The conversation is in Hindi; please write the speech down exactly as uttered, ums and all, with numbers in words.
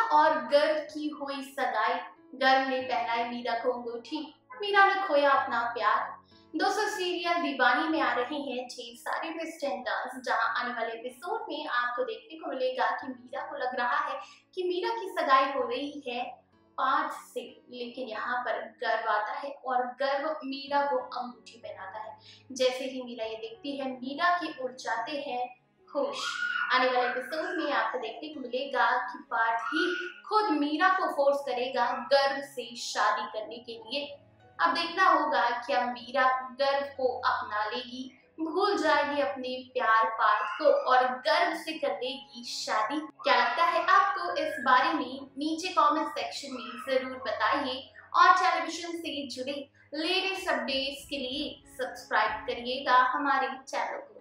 और गर्व की हुई सगाई, गर्व ने पहनाई मीरा को अंगूठी, मीरा ने खोया अपना प्यार। दोस्तों, सीरियल दीवानी में आ रहे हैं ढेर सारे ट्विस्ट एंड टर्न्स, जहां आने वाले एपिसोड में आपको देखने को मिलेगा कि मीरा को लग रहा है कि मीरा की सगाई हो रही है पार्थ से, लेकिन यहाँ पर गर्व आता है और गर्व मीरा को अंगूठी पहनाता है। जैसे ही मीरा ये देखती है, मीरा की उड़ जाते हैं खुश। आने वाले एपिसोड में आपको देखने को मिलेगा कि पार्थ ही खुद मीरा को फोर्स करेगा गर्व से शादी करने के लिए। अब देखना होगा क्या मीरा गर्व को अपना लेगी, भूल जाएगी अपने प्यार पार्थ को और गर्व से कर लेगी शादी। क्या लगता है आपको इस बारे में? नीचे कमेंट सेक्शन में जरूर बताइए और टेलीविजन से जुड़े लेटेस्ट अपडेट्स के लिए सब्सक्राइब करिएगा हमारे चैनल को।